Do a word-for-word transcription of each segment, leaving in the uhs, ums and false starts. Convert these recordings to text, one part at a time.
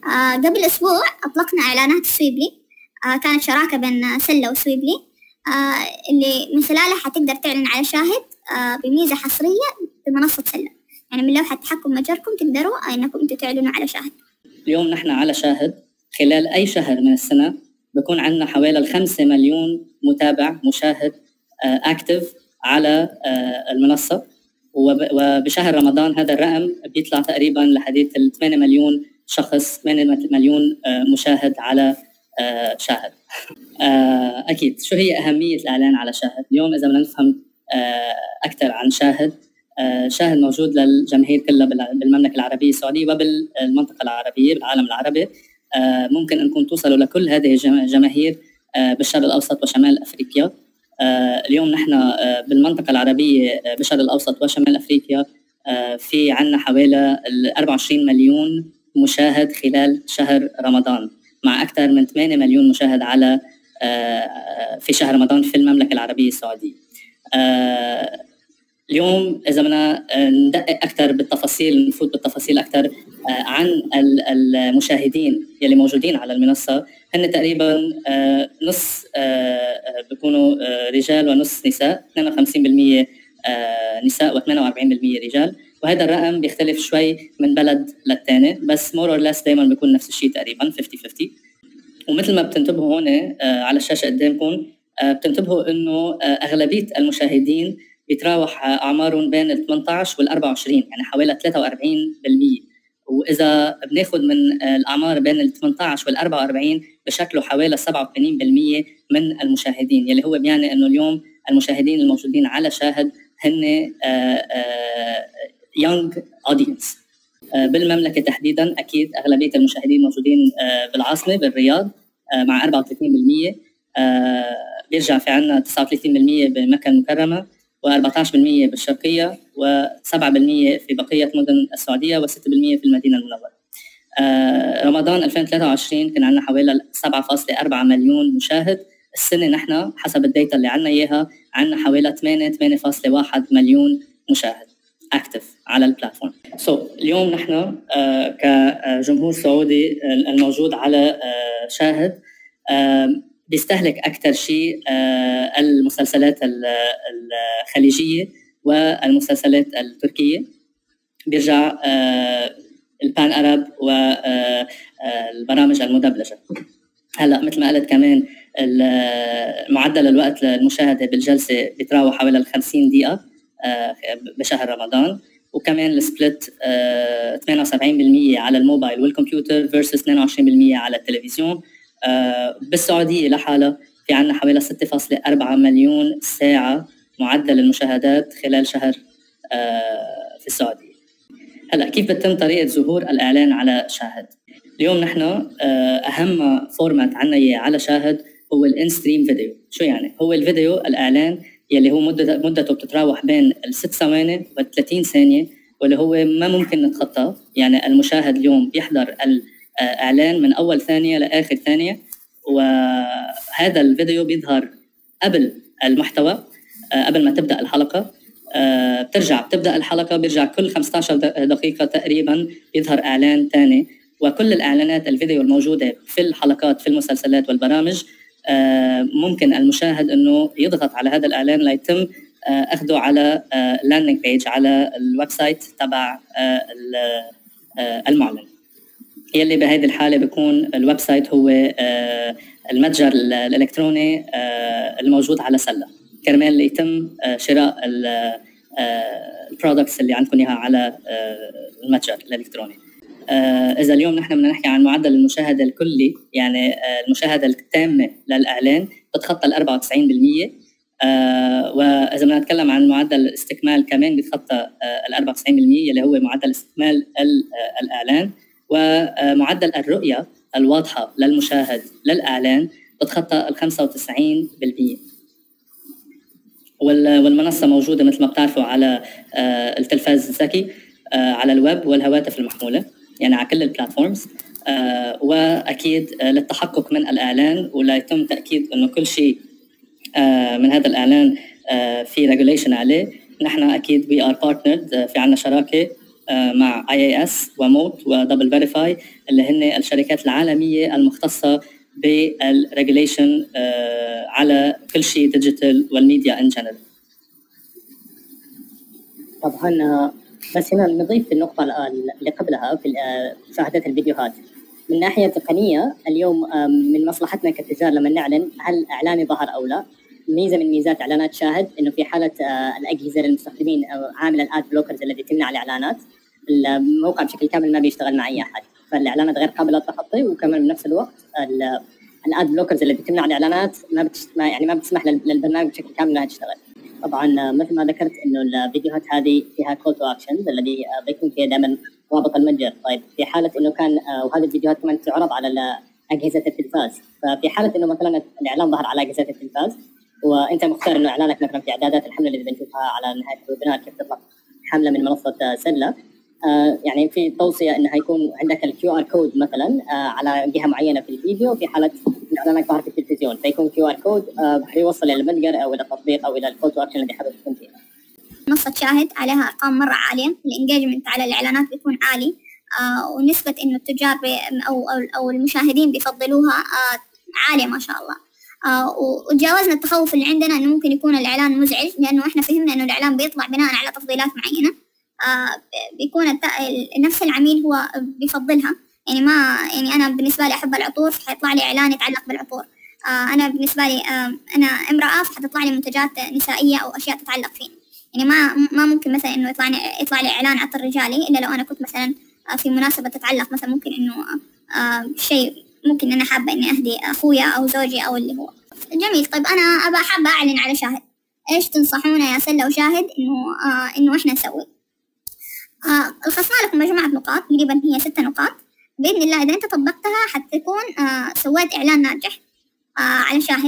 آه قبل أسبوع أطلقنا إعلانات سويبلي، آه كانت شراكة بين سلة وسويبلي، آه اللي من خلالها حتقدر تعلن على شاهد آه بميزة حصرية بمنصة سلة. يعني من لوحة تحكم متجركم تقدروا أنكم أنتوا تعلنوا على شاهد. اليوم نحن على شاهد خلال أي شهر من السنة بكون عندنا حوالي الخمسة مليون متابع مشاهد أكتف على المنصة، وبشهر رمضان هذا الرقم بيطلع تقريبا لحديث ال ثمانية مليون شخص، ثمانية مليون مشاهد على شاهد. أكيد شو هي أهمية الإعلان على شاهد؟ اليوم إذا بدنا نفهم أكثر عن شاهد، شاهد موجود للجماهير كلها بالمملكة العربية السعودية وبالمنطقة العربية بالعالم العربي. ممكن أنكم توصلوا لكل هذه الجماهير بالشرق الأوسط وشمال أفريقيا. اليوم نحن بالمنطقة العربية بالشرق الأوسط وشمال أفريقيا في عنا حوالي أربعة وعشرين مليون مشاهد خلال شهر رمضان، مع أكثر من ثمانية مليون مشاهد على في شهر رمضان في المملكة العربية السعودية. اليوم إذا بدنا ندقق أكثر بالتفاصيل، نفوت بالتفاصيل أكثر عن المشاهدين يلي موجودين على المنصة، هن تقريبا نص بيكونوا رجال ونص نساء، اثنين وخمسين بالمئة نساء وثمانية وأربعين بالمئة رجال، وهذا الرقم بيختلف شوي من بلد للتاني، بس more or less دايما بيكون نفس الشيء تقريبا خمسين خمسين. ومثل ما بتنتبهوا هون على الشاشة قدامكم، بتنتبهوا إنه أغلبية المشاهدين بيتراوح أعمارهم بين ال ثمانية عشر وال أربعة وعشرين، يعني حوالي ثلاثة وأربعين بالمئة. وإذا بناخد من الأعمار بين ال ثمانية عشر وال أربعة وأربعين بشكله حوالي سبعة وثمانين بالمئة من المشاهدين، يلي هو بيعني إنه اليوم المشاهدين الموجودين على شاهد هن young audience. بالمملكة تحديدا أكيد أغلبية المشاهدين موجودين بالعاصمة بالرياض مع أربعة وثلاثين بالمئة، بيرجع في عنا تسعة وثلاثين بالمئة بمكة المكرمة، وأربعة عشر بالمئة بالشرقية، وسبعة بالمئة في بقية مدن السعودية، وستة بالمئة في المدينة المنورة. آه رمضان ألفين وثلاثة وعشرين كان عندنا حوالي سبعة فاصلة أربعة مليون مشاهد. السنة نحن حسب الداتا اللي عندنا إياها عندنا حوالي ثمانية فاصلة واحد مليون مشاهد أكتف على البلاتفورم. سو so, اليوم نحن آه كجمهور سعودي الموجود على آه شاهد آه بيستهلك أكثر شيء آه المسلسلات الخليجية والمسلسلات التركية، بيرجع آه البان أرب والبرامج المدبلجة. هلأ مثل ما قلت كمان معدل الوقت للمشاهدة بالجلسة بيتراوح حوالي الخمسين دقيقة آه بشهر رمضان، وكمان السبلت آه ثمانية وسبعين بالمئة على الموبايل والكمبيوتر versus اثنين وعشرين بالمئة على التلفزيون. آه بالسعودية لحالها في عنا حوالي ستة فاصلة أربعة مليون ساعة معدل المشاهدات خلال شهر آه في السعودية. هلأ كيف بتتم طريقة ظهور الإعلان على شاهد؟ اليوم نحن آه أهم فورمات عنا على شاهد هو الانستريم فيديو. شو يعني؟ هو الفيديو الإعلان يلي هو مدة مدته بتتراوح بين الست ثواني والثلاثين ثانية، واللي هو ما ممكن نتخطاه. يعني المشاهد اليوم بيحضر الإعلان من أول ثانية لآخر ثانية، وهذا الفيديو بيظهر قبل المحتوى قبل ما تبدأ الحلقة. بترجع بتبدأ الحلقة بيرجع كل خمسة عشر دقيقة تقريبا بيظهر إعلان ثاني، وكل الإعلانات الفيديو الموجودة في الحلقات في المسلسلات والبرامج ممكن المشاهد أنه يضغط على هذا الإعلان ليتم أخذه على لاندنج بيج على الويب سايت تبع المعلن، يلي بهذه الحالة بيكون الويب سايت هو المتجر الإلكتروني الموجود على سلة، كرمال يتم شراء البرودكتس اللي عندكم إياها على المتجر الإلكتروني. إذا اليوم نحن بدنا نحكي عن معدل المشاهدة الكلي، يعني المشاهدة التامة للإعلان بتخطى ال أربعة وتسعين بالمئة، وإذا بدنا نتكلم عن معدل الاستكمال كمان بتخطى ال أربعة وتسعين بالمئة اللي هو معدل استكمال الإعلان، ومعدل الرؤية الواضحة للمشاهد للإعلان بتخطى ال خمسة وتسعين بالمئة. والمنصة موجودة مثل ما بتعرفوا على التلفاز الذكي، على الويب والهواتف المحمولة، يعني على كل البلاتفورمز. وأكيد للتحقق من الإعلان وليتم تأكيد إنه كل شيء من هذا الإعلان في ريجوليشن عليه، نحن أكيد we are partnered، في عنا شراكة مع اي اي اس وموت ودبل فيريفاي اللي هن الشركات العالميه المختصه بالريجوليشن على كل شيء ديجيتال والميديا ان جنرال. طبعا بس هنا نضيف النقطه اللي قبلها في مشاهده الفيديوهات. من ناحيه تقنيه اليوم من مصلحتنا كتجار لما نعلن هل اعلاني ظهر او لا، ميزه من ميزات اعلانات شاهد انه في حاله الاجهزه للمستخدمين او عامل الاد بلوكرز الذي تمنع الاعلانات، الموقع بشكل كامل ما بيشتغل مع اي احد، فالاعلانات غير قابله للتخطي، وكمان بنفس الوقت الاد بلوكرز اللي بتمنع الاعلانات ما, بتش... ما يعني ما بتسمح للبرنامج بشكل كامل انها تشتغل. طبعا مثل ما ذكرت انه الفيديوهات هذه فيها كول تو اكشنز الذي بيكون فيها دائما رابط المتجر. طيب في حاله انه كان وهذه الفيديوهات كمان تعرض على اجهزه التلفاز، ففي حاله انه مثلا الاعلان ظهر على اجهزه التلفاز وانت مختار انه اعلانك مثلا في اعدادات الحمله اللي بنشوفها على نهايه الويبينار كيف تطلق حمله من منصه سله، آه يعني في توصيه انه هيكون عندك الكيو ار كود مثلا آه على جهه معينه في الفيديو في حاله اعلانك ظهر في التلفزيون، فيكون كيو ار كود آه يوصل الى المتجر او الى التطبيق او الى الكول تو اكشن الذي حابب تكون فيها. منصه شاهد عليها ارقام مره عاليه، الانجيجمنت على الاعلانات بيكون عالي، آه ونسبه انه التجار او او او المشاهدين بيفضلوها آه عاليه ما شاء الله. آه وتجاوزنا التخوف اللي عندنا انه ممكن يكون الاعلان مزعج، لانه احنا فهمنا انه الاعلان بيطلع بناء على تفضيلات معينه، آه بيكون الت... نفس العميل هو بيفضلها. يعني ما يعني انا بالنسبه لي احب العطور فحيطلع لي اعلان يتعلق بالعطور، آه انا بالنسبه لي آه انا امراه فحتطلع لي منتجات نسائيه او اشياء تتعلق فيني. يعني ما ما ممكن مثلا انه يطلع لي يطلع لي اعلان عطر رجالي الا لو انا كنت مثلا في مناسبه تتعلق مثلا ممكن انه آه شيء ممكن انا حابه اني اهدي اخويا او زوجي او اللي هو جميل. طيب انا ابى حابه اعلن على شاهد، ايش تنصحونا يا سله وشاهد انه آه انه احنا نسوي؟ آه الخصنا لكم مجموعه نقاط تقريبا هي ست نقاط باذن الله، اذا انت طبقتها حتكون آه سويت اعلان ناجح آه على شاهد،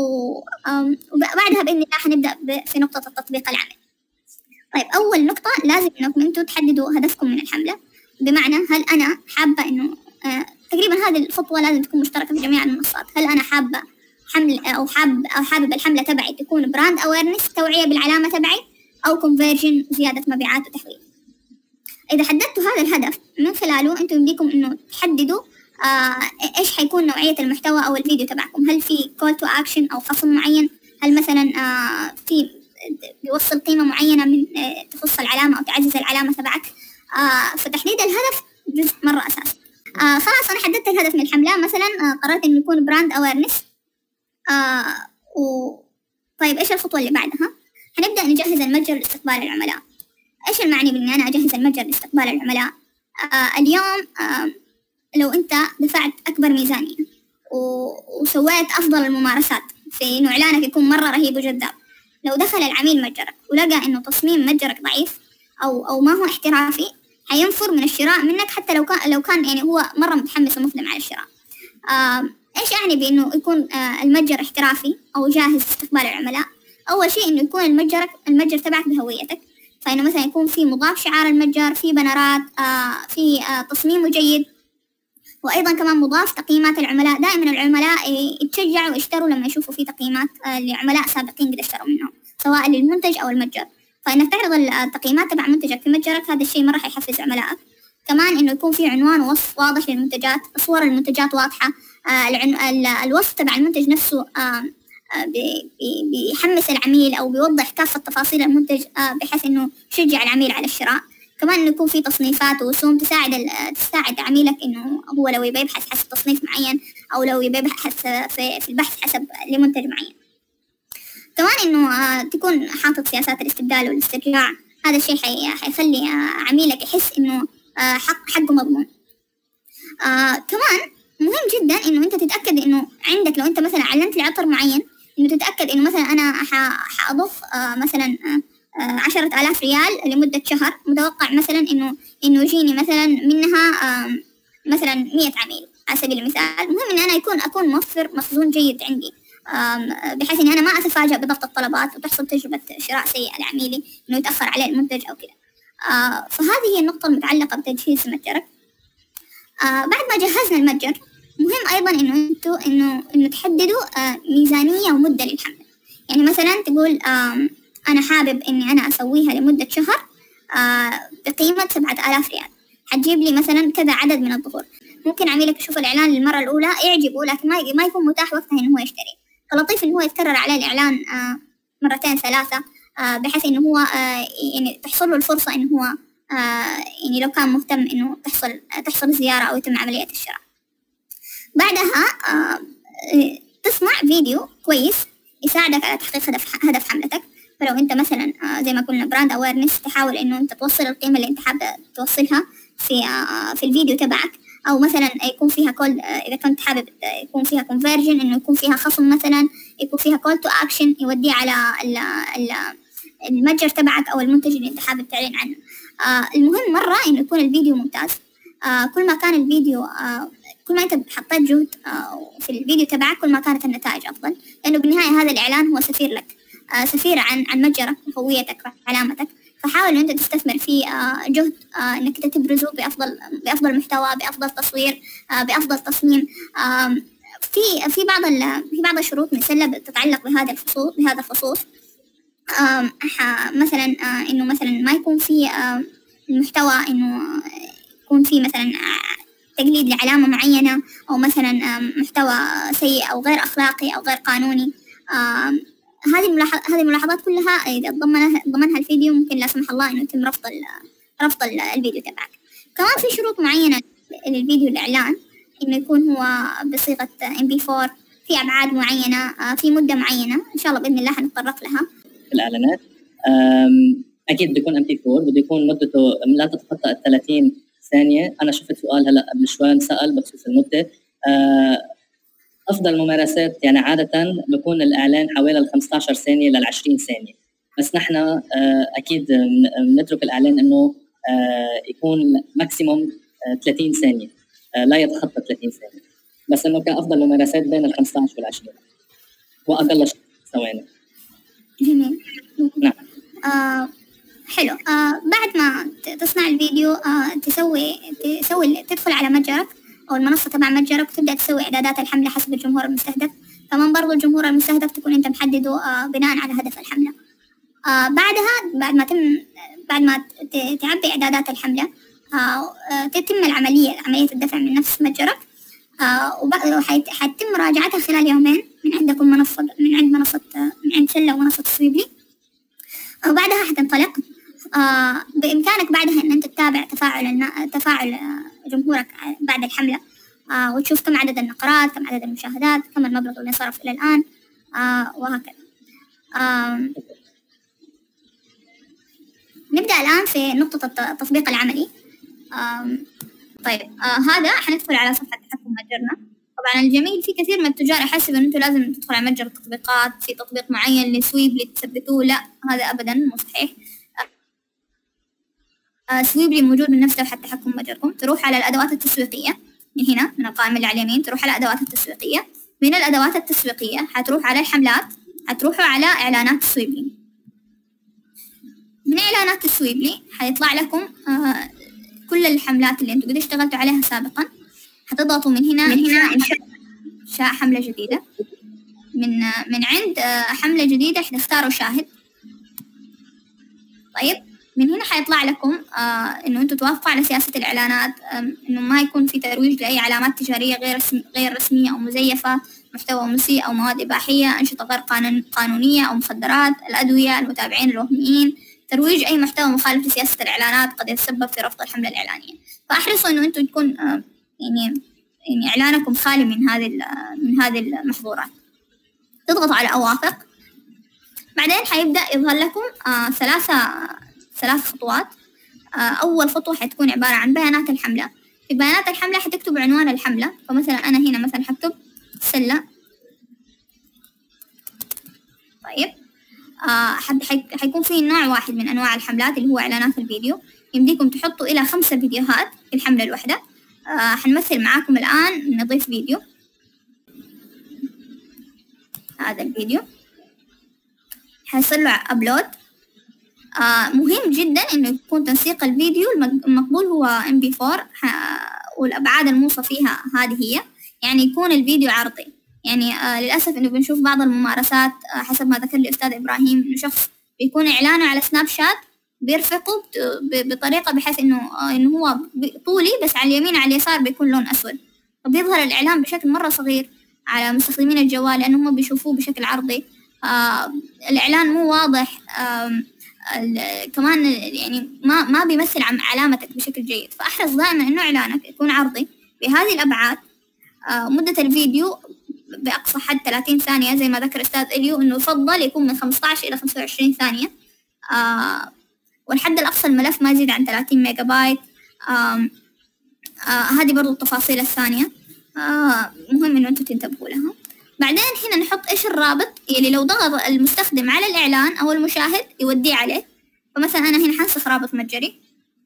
وبعدها باذن الله حنبدا في نقطه التطبيق العملي. طيب اول نقطه لازم انكم انتم تحددوا هدفكم من الحمله، بمعنى هل انا حابه انه آه تقريبا هذه الخطوه لازم تكون مشتركه في جميع المنصات. هل انا حابه حمل او حاب او حابب الحمله تبعي تكون براند اويرنس توعيه بالعلامه تبعي، او كونفرجن زياده مبيعات وتحويل. اذا حددتوا هذا الهدف من خلاله انتم يمديكم انه تحددوا آه ايش حيكون نوعيه المحتوى او الفيديو تبعكم، هل في كول تو اكشن او خصم معين، هل مثلا آه في بيوصل قيمه معينه من آه تخص العلامه او تعزز العلامه تبعك. آه فتحديد الهدف جزء مره اساسي. آه خلاص انا حددت الهدف من الحمله، مثلا آه قررت انه يكون براند اويرنس. آه و... طيب ايش الخطوه اللي بعدها؟ حنبدا نجهز المتجر لاستقبال العملاء. ايش المعني باني انا اجهز المتجر لاستقبال العملاء؟ آه اليوم آه لو انت دفعت اكبر ميزانيه و... وسويت افضل الممارسات في انه اعلانك يكون مره رهيب وجذاب، لو دخل العميل متجرك ولقى انه تصميم متجرك ضعيف او او ما هو احترافي حينفر من الشراء منك، حتى لو كان لو كان يعني هو مره متحمس ومقدم على الشراء. آه ايش يعني بانه يكون آه المتجر احترافي او جاهز لاستقبال العملاء؟ اول شيء انه يكون المتجر المتجر تبعك بهويتك، فانه مثلا يكون في مضاف شعار المتجر، في بنرات، آه في آه تصميمه جيد، وايضا كمان مضاف تقييمات العملاء. دائما العملاء يتشجعوا ويشتروا لما يشوفوا في تقييمات آه لعملاء سابقين قد اشتروا منهم سواء للمنتج او المتجر، فانك تعرض التقييمات تبع منتجك في متجرك هذا الشيء مره حيحفز عملائك. كمان انه يكون في عنوان ووصف واضح للمنتجات، صور المنتجات واضحه، آه الوصف تبع المنتج نفسه آه بيحمس العميل او بيوضح كافه تفاصيل المنتج آه بحيث انه يشجع العميل على الشراء. كمان انه يكون في تصنيفات ورسوم تساعد تساعد عميلك انه هو لو يبي يبحث حسب تصنيف معين او لو يبي يبحث في في البحث حسب لمنتج معين. كمان انه آه تكون حاطط سياسات الاستبدال والاسترجاع، هذا الشيء حي حيخلي آه عميلك يحس انه آه حق حقه مضمون. آه كمان مهم جدا انه انت تتاكد انه عندك، لو انت مثلا علمت لي عطر معين، انه تتاكد انه مثلا انا حاضيف آه مثلا آه عشرة آلاف ريال لمده شهر، متوقع مثلا انه انه يجيني مثلا منها آه مثلا مية عميل على سبيل المثال. المهم ان انا يكون اكون موفر مخزون جيد عندي، بحيث اني انا ما اتفاجأ بضغط الطلبات وتحصل تجربه شراء سيئه لعميلي انه يتاخر عليه المنتج او كذا. آه فهذه هي النقطه المتعلقه بتجهيز متجرك. آه بعد ما جهزنا المتجر، مهم ايضا انه انتوا انه انه تحددوا آه ميزانيه ومده للحمله. يعني مثلا تقول آه انا حابب اني انا اسويها لمده شهر، آه بقيمة سبعة آلاف ريال، حتجيب لي مثلا كذا عدد من الظهور. ممكن عميلك يشوف الإعلان للمرة الأولى يعجبه، لكن ما ما يكون متاح وقتها إنه هو يشتري، فلطيف إنه هو يتكرر عليه الإعلان آه مرتين ثلاثة، آه بحيث إنه هو آه يعني تحصل له الفرصة إنه هو آه يعني لو كان مهتم إنه تحصل تحصل زيارة أو يتم عملية الشراء. بعدها آه تصنع فيديو كويس يساعدك على تحقيق هدف هدف حملتك. فلو انت مثلا زي ما قلنا براند اويرنس، تحاول انه انت توصل القيمه اللي انت حابه توصلها في في الفيديو تبعك، او مثلا يكون فيها كول، اذا كنت حابب يكون فيها كونفرجن، انه يكون فيها خصم مثلا، يكون فيها كول تو اكشن يوديه على المتجر تبعك او المنتج اللي انت حابب تعلن عنه. المهم مره انه يكون الفيديو ممتاز. كل ما كان الفيديو كل ما انت حطيت جهد في الفيديو تبعك كل ما كانت النتائج افضل، لانه بالنهايه هذا الاعلان هو سفير لك، سفير عن عن متجرك وهويتك وعلامتك. فحاول ان انت تستثمر في جهد انك انت تبرزه بافضل بافضل محتوى، بافضل تصوير، بافضل تصميم. في في بعض في بعض الشروط مسلة تتعلق بهذا الخصوص بهذا الخصوص مثلا انه مثلا ما يكون في المحتوى انه يكون في مثلا تقليد لعلامة معينة، أو مثلا محتوى سيء أو غير أخلاقي أو غير قانوني. هذه الملاحظ هذه الملاحظات كلها إذا ضمنها ضمنها الفيديو ممكن لا سمح الله إنه يتم رفض رفض الفيديو تبعك. كمان في شروط معينة للفيديو الإعلان، إنه يكون هو بصيغة إم بي فور، في أبعاد معينة، في مدة معينة، إن شاء الله بإذن الله حنتطرق لها في الإعلانات. أكيد بيكون إم بي فور، بده يكون مدته لا تتخطى الثلاثين ثانية. أنا شفت سؤال هلأ قبل شوي سأل بخصوص المدة. أفضل ممارسات يعني عادة بيكون الإعلان حوالي ال خمسة عشر ثانية لل عشرين ثانية، بس نحن أكيد نترك الإعلان إنه يكون ماكسيموم ثلاثين ثانية، لا يتخطى ثلاثين ثانية، بس إنه كأفضل ممارسات بين ال خمسة عشر وال عشرين وأقل ثواني. جميل. نعم. آه حلو. آه بعد ما تصنع الفيديو آه تسوي تسوي تدخل على متجرك أو المنصة تبع متجرك وتبدأ تسوي إعدادات الحملة حسب الجمهور المستهدف. كمان برضو الجمهور المستهدف تكون أنت محدده آه بناء على هدف الحملة. آه بعدها بعد ما تم بعد ما تعبي إعدادات الحملة آه تتم العملية عملية الدفع من نفس متجرك، آه وحيتم مراجعتها خلال يومين من عند كل منصة، من عند منصة من عند سلة ومنصة سويبلي، وبعدها حتنطلق. آه بإمكانك بعدها إن أنت تتابع تفاعل تفاعل جمهورك بعد الحملة، آه وتشوف كم عدد النقرات، كم عدد المشاهدات، كم المبلغ اللي صرف إلى الآن، آه وهكذا. آه نبدأ الآن في نقطة التطبيق العملي. آه طيب آه هذا حندخل على صفحة تحكم متجرنا. طبعا الجميل في كثير من التجار يحسب إن أنتوا لازم تدخل على متجر التطبيقات في تطبيق معين لسويبلي تثبتوه، لا هذا أبدا مو صحيح. آه سويبلي موجود من نفس لوحة تحكم متجركم. تروح على الأدوات التسويقية من هنا من القائمة اللي على اليمين، تروح على الأدوات التسويقية. من الأدوات التسويقية حتروح على الحملات، حتروحوا على إعلانات سويبلي. من إعلانات سويبلي حيطلع لكم آه كل الحملات اللي أنتوا قد اشتغلتوا عليها سابقا. حتضغطوا من هنا من هنا إنشاء إنشاء حملة جديدة. من من عند حملة جديدة حتختاروا شاهد. طيب من هنا حيطلع لكم آه إنه أنتوا توافقوا على سياسة الإعلانات، إنه ما يكون في ترويج لأي علامات تجارية غير رسمي غير رسمية أو مزيفة، محتوى مسيء أو مواد إباحية، أنشطة غير قانون قانونية أو مخدرات، الأدوية، المتابعين الوهميين، ترويج أي محتوى مخالف لسياسة الإعلانات قد يتسبب في رفض الحملة الإعلانية. فاحرصوا إنه أنتوا تكون آه يعني يعني إعلانكم خالي من هذه من هذه المحظورات. تضغطوا على أوافق. بعدين حيبدأ يظهر لكم آه ثلاثة ثلاث خطوات. آه أول خطوة حتكون عبارة عن بيانات الحملة. في بيانات الحملة حتكتب عنوان الحملة، فمثلا أنا هنا مثلا حكتب سلة. طيب آه حيكون في نوع واحد من أنواع الحملات اللي هو إعلانات الفيديو. يمديكم تحطوا إلى خمسة فيديوهات في الحملة الواحدة. آه حنمثل معاكم الآن نضيف فيديو. هذا الفيديو حيصير له أبلود. آه مهم جدا إنه يكون تنسيق الفيديو المقبول هو إم بي فور، والأبعاد الموصى فيها هذه هي، يعني يكون الفيديو عرضي. يعني آه للأسف إنه بنشوف بعض الممارسات آه حسب ما ذكر لي أستاذ إبراهيم، إنه شخص بيكون إعلانه على سناب شات بيرفقوا بطريقة بحيث إنه إنه هو طولي بس على اليمين على اليسار بيكون لون أسود، فبيظهر الإعلان بشكل مرة صغير على مستخدمين الجوال لأنه هم بيشوفوه بشكل عرضي. آه الإعلان مو واضح، آه كمان يعني ما ما بيمثل عن علامتك بشكل جيد، فأحرص دائما إنه إعلانك يكون عرضي بهذه الأبعاد. آه مدة الفيديو بأقصى حد ثلاثين ثانية زي ما ذكر أستاذ إليو، إنه يفضل يكون من خمسة عشر إلى خمسة وعشرين ثانية. آه والحد الأقصى الملف ما يزيد عن ثلاثين ميجا بايت. آه آه هذه برضو التفاصيل الثانية آه مهم إنه أنتم تنتبهوا لها. بعدين هنا نحط إيش الرابط يلي لو ضغط المستخدم على الإعلان أو المشاهد يوديه عليه. فمثلا أنا هنا حنسخ رابط متجري.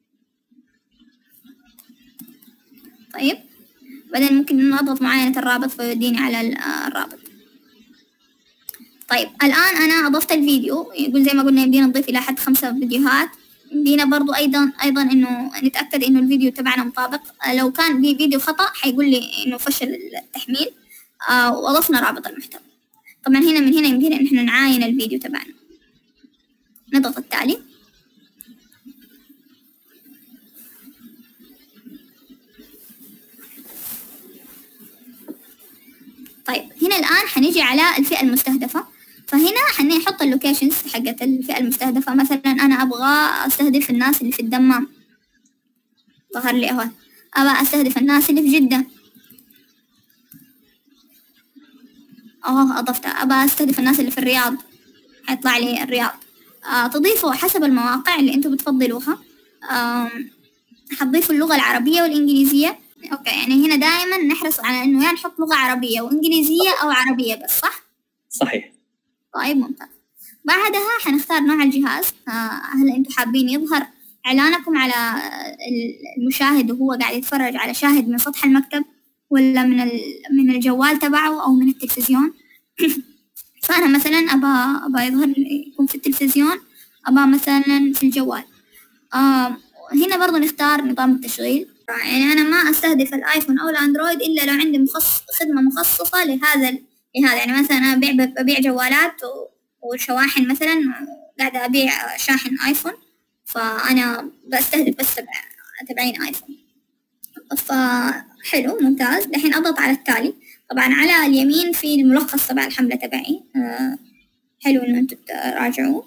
طيب بعدين ممكن إنه أضغط معاينة الرابط فيوديني على الرابط. طيب الآن أنا أضفت الفيديو، يقول زي ما قلنا يمدينا نضيف إلى حد خمسة فيديوهات. يمدينا برضو أيضا أيضا إنه نتأكد إنه الفيديو تبعنا مطابق. لو كان في فيديو خطأ حيقول لي إنه فشل التحميل. آه وأضفنا رابط المحتوى. طبعا هنا من هنا يمدينا إن إحنا نعاين الفيديو تبعنا. نضغط التالي. طيب هنا الآن حنيجي على الفئة المستهدفة، فهنا حنحط اللوكيشنز حقت الفئة المستهدفة. مثلا أنا أبغى أستهدف الناس اللي في الدمام، ظهر لي أهو. أبغى أستهدف الناس اللي في جدة، أهو أضفتها. أبغى أستهدف الناس اللي في الرياض، حيطلع لي الرياض. آه تضيفوا حسب المواقع اللي أنتوا بتفضلوها. آه حتضيفوا اللغة العربية والإنجليزية. أوكي يعني هنا دائما نحرص على إنه يا نحط لغة عربية وإنجليزية أو عربية بس، صح؟ صحيح. طيب ممتاز. بعدها حنختار نوع الجهاز. آه هل أنتوا حابين يظهر إعلانكم على المشاهد وهو قاعد يتفرج على شاهد من سطح المكتب ولا من من الجوال تبعه أو من التلفزيون؟ فأنا مثلا أبى أبى يظهر يكون في التلفزيون، أبى مثلا في الجوال. آه هنا برضو نختار نظام التشغيل. يعني أنا ما أستهدف الآيفون أو الأندرويد إلا لو عندي مخصص خدمة مخصصة لهذا لهذا. يعني مثلا أنا أبيع ببيع جوالات وشواحن، مثلا قاعدة أبيع شاحن آيفون، فأنا بستهدف بس تبع تبعين آيفون. فحلو ممتاز. الحين أضغط على التالي. طبعا على اليمين في الملخص تبع الحملة تبعي. أه حلو إنه أنتوا تراجعوه.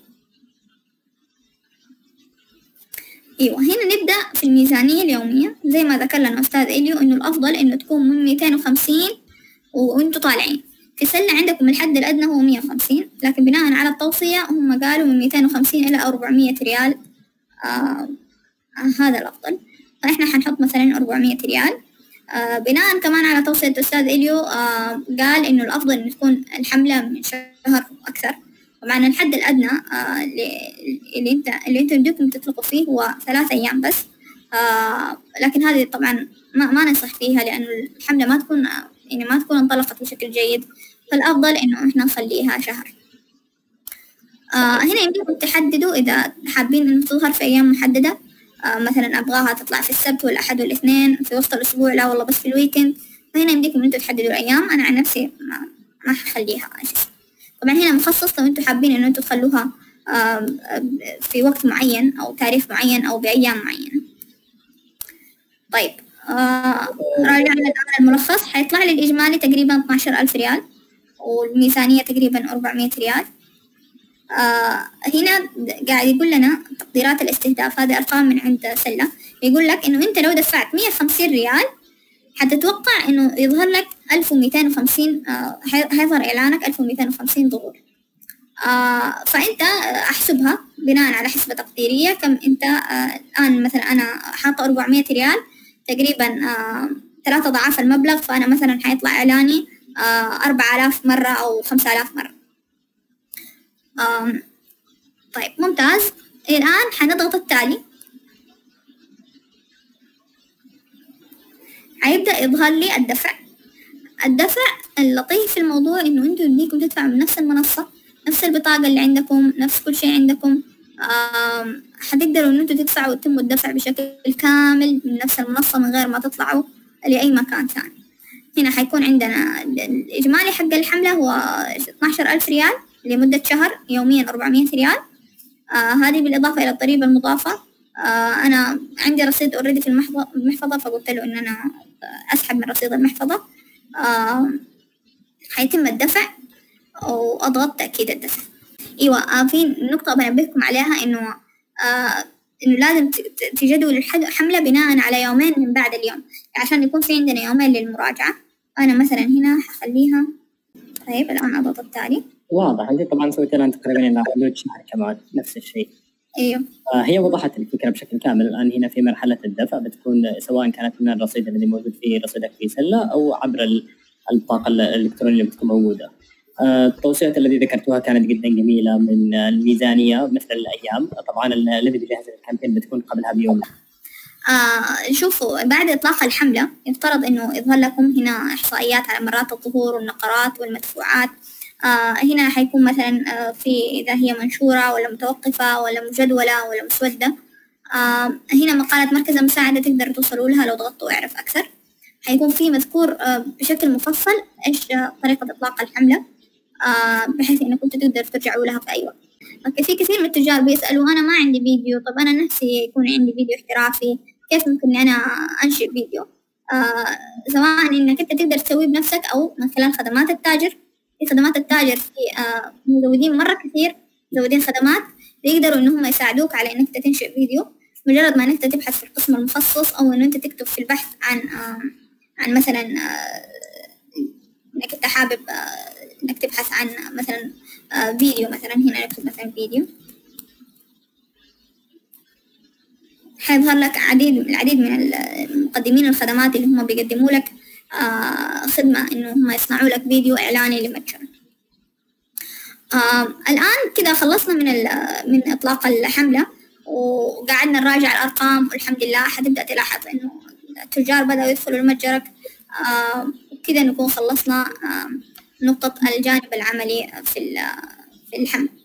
ايوه هنا نبدأ في الميزانية اليومية. زي ما ذكر لنا أستاذ إليو إنه الأفضل إنه تكون من مئتين وخمسين وأنتوا طالعين. في سلة عندكم الحد الأدنى هو مئة وخمسين، لكن بناء على التوصية هم قالوا من مئتين وخمسين إلى أربعمية ريال. آه آه هذا الأفضل. فإحنا حنحط مثلا أربعمية ريال. آه بناء كمان على توصية أستاذ إليو آه قال إنه الأفضل إنه تكون الحملة من شهر أكثر. طبعا الحد الأدنى آه اللي أنت اللي أنتم بدكم تطلقوا فيه هو ثلاث أيام بس. آه لكن هذه طبعا ما ما ننصح فيها لأنه الحملة ما تكون يعني ما تكون انطلقت بشكل جيد، فالأفضل إنه إحنا نخليها شهر. آه هنا يمكنكم تحددوا إذا حابين إنه تظهر في أيام محددة. آه مثلا أبغاها تطلع في السبت والأحد والاثنين، في وسط الأسبوع لا والله بس في الويكند. فهنا يمكنكم إنتوا تحددوا الأيام. أنا عن نفسي ما ما حخليها. طبعا هنا مخصص لو أنتوا حابين إنه أنتوا تخلوها آه في وقت معين أو تاريخ معين أو بأيام معينة. طيب آه راجعنا الآن الملخص. حيطلع لي الإجمالي تقريبا اثنا عشر ألف ريال والميزانية تقريبا أربعمية ريال. آه هنا قاعد يقول لنا تقديرات الاستهداف. هذه أرقام من عند سلة. يقول لك إنه أنت لو دفعت مية وخمسين ريال حتتوقع إنه يظهر لك ألف ومئتين وخمسين. آه حيظهر إعلانك ألف ومئتين وخمسين ظهور. آه فأنت أحسبها بناء على حسبة تقديرية كم أنت. آه الآن مثلا أنا حاطة أربعمية ريال تقريبا آه ثلاثة أضعاف المبلغ، فأنا مثلا حيطلع إعلاني آه أربعة آلاف مرة أو خمسة آلاف مرة. آه طيب ممتاز. الآن حنضغط التالي. حيبدأ يظهر لي الدفع. الدفع اللطيف في الموضوع إنه أنتوا يمديكم تدفعوا من نفس المنصة، نفس البطاقة اللي عندكم، نفس كل شيء عندكم. حتقدروا إن أنتوا تدفعوا وتتموا الدفع بشكل كامل من نفس المنصة من غير ما تطلعوا لأي مكان ثاني. هنا حيكون عندنا الإجمالي حق الحملة هو اثنا عشر ألف ريال لمدة شهر، يوميا أربعمية ريال. آه هذه بالإضافة إلى الضريبة المضافة. آه أنا عندي رصيد أوريدي في المحفظة المحفظة فقلت له إن أنا أسحب من رصيد المحفظة. آه حيتم الدفع وأضغط تأكيد الدفع. أيوة آه في نقطة بنبهكم عليها إنه آه إنه لازم تجدول الحملة بناء على يومين من بعد اليوم عشان يكون في عندنا يومين للمراجعة. أنا مثلا هنا حخليها طيب الآن أضغط التالي. واضح. أنت طبعا سويت لها تقريبا إلى حدود شهر كمان نفس الشيء. أيوه. آه هي وضحت الفكرة بشكل كامل. الآن هنا في مرحلة الدفع بتكون سواء كانت من الرصيد الذي موجود في رصيدك في سلة أو عبر البطاقة الإلكترونية اللي بتكون موجودة. آه التوصيات التي ذكرتوها كانت جدا جميلة من الميزانية مثل الأيام. طبعا الذي بيجهز الكامبين بتكون قبلها بيوم. آه شوفوا بعد إطلاق الحملة يفترض إنه يظهر لكم هنا إحصائيات على مرات الظهور والنقرات والمدفوعات. آه هنا حيكون مثلا آه في إذا هي منشورة ولا متوقفة ولا مجدولة ولا مسودة. آه هنا مقالة مركز المساعدة تقدر توصلوا لها لو ضغطوا اعرف أكثر. حيكون في مذكور آه بشكل مفصل إيش آه طريقة إطلاق الحملة آه بحيث إنكم تقدروا ترجعوا لها في أي وقت. في كثير من التجار بيسألوا أنا ما عندي فيديو، طب أنا نفسي يكون عندي فيديو احترافي كيف ممكن إن أنا أنشئ فيديو؟ آه سواء إنك أنت تقدر تسويه بنفسك أو من خلال خدمات التاجر. في خدمات التاجر في آه مزودين مرة كثير مزودين خدمات بيقدروا إن هم يساعدوك على إنك تنشئ فيديو. مجرد ما إنك تبحث في القسم المخصص أو إنه أنت تكتب في البحث عن آه عن مثلا آه إنك أنت حابب آه إنك تبحث عن مثلا آه فيديو، مثلا هنا نكتب مثلا فيديو، حيظهر لك عديد العديد من المقدمين الخدمات اللي هم بيقدموا لك آه خدمة إنه هم يصنعوا لك فيديو إعلاني لمتجر. آه الآن كده خلصنا من من إطلاق الحملة وقعدنا نراجع الأرقام والحمد لله حتبدأ تلاحظ إنه التجار بدأوا يدخلوا لمتجرك. آه وكده نكون خلصنا آه نقطة الجانب العملي في في الحمل.